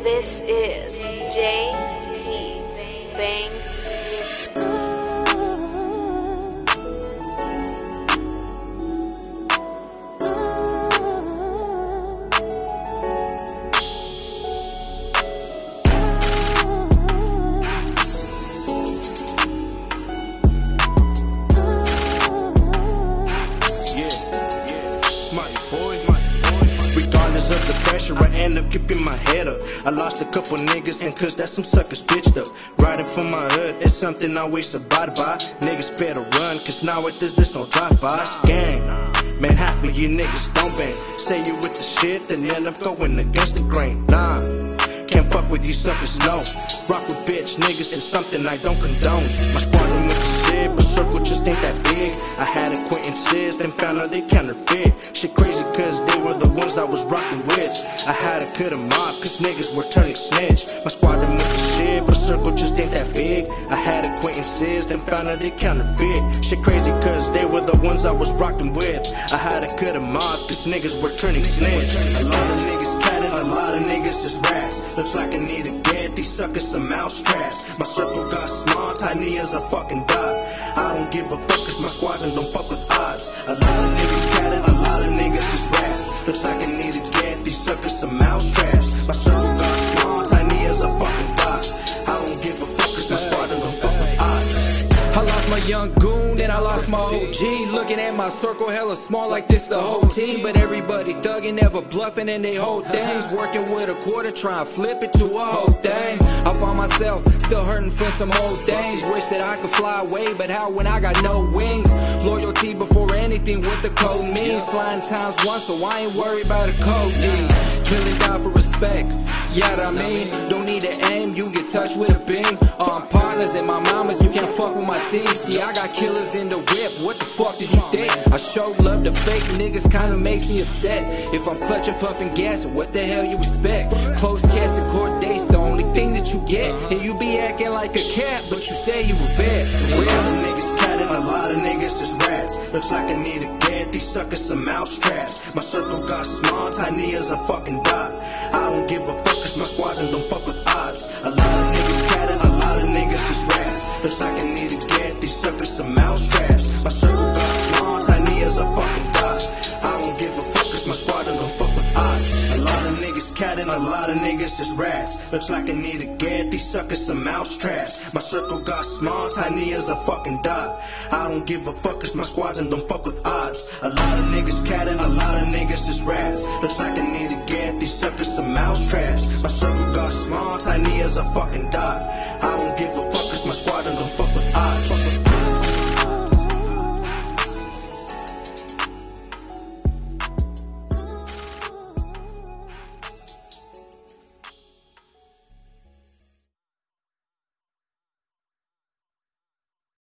This is JP Bangs Music. Of the pressure, I end up keeping my head up. I lost a couple niggas, and cause that's some suckers bitched up. Riding for my hood, it's something I always abide by. Niggas better run, cause nowadays there's no drive-bys. Gang, man, half of you niggas don't bang. Say you with the shit, then end up going against the grain. Nah, can't fuck with you suckers, no. Rock with bitch niggas is something I don't condone. My squadron with the shit, but circle just ain't that big. I had acquaintances, then found out they counterfeit. Shit crazy cause they were the ones I was rocking with. I had to cut them off cause niggas were turning snitch. My squadron with the shit, but circle just ain't that big. I had acquaintances, then found out they counterfeit. Shit crazy cause they were the ones I was rocking with. I had to cut them off cause niggas were turning snitch. A lot of niggas catting, a lot of niggas is rats. Looks like I need to get these suckers some mousetraps. My circle got small, tiny as a fucking dot. I don't give a fuck cause my squadron don't fuck with odds. A lot of niggas catting, a lot of niggas is rats. Looks like I need to get these suckers some mousetraps. My circle got small, tiny as a fucking dot. I don't give a fuck cause my squadron don't fuck with odds. I lost my young goon and I lost my OG. Looking at my circle hella small like this the whole team. But everybody thugging, never bluffing and they hold things. Working with a quarter, try and flip it to a whole thing. I found myself still hurting from some old things. Wish that I could fly away, but how when I got no wings? Loyalty before anything, what the code means. Flying times one, so I ain't worried about a code D. Killing die for respect, yeah what I mean. Don't need to aim, you get touched with a beam. Partners and my mamas, you can't fuck with my team. See, I got killers in the whip, what the fuck did you think? I showed love to fake niggas, kinda makes me upset. If I'm clutching, pumping gas, what the hell you expect? Close cast and court dates, the only thing that you get. And you be acting like a cat, but you say you a vet. A lot of niggas catting, a lot of niggas is rats. Looks like I need to get these suckers some mousetraps. My circle got small, tiny as a fucking dot. I don't give a fuck cause my squadron don't fuck with odds. A lot of niggas catting, a lot of niggas is rats. Looks like I need to get these suckers some mousetraps. My circle got small, tiny as a fucking dot. I don't give a fuck cause my squadron don't fuck with odds. A lot of niggas catting, a lot of niggas is rats. Looks like I need to get these suckers some mousetraps. My circle got small, tiny as a fucking dot. I don't give a fuck cause my squadron don't fuck with odds. A lot of niggas catting, a lot of niggas is rats. Looks like I need to get these suckers some mousetraps. My circle got small, tiny as a fucking dot. I don't give a fuck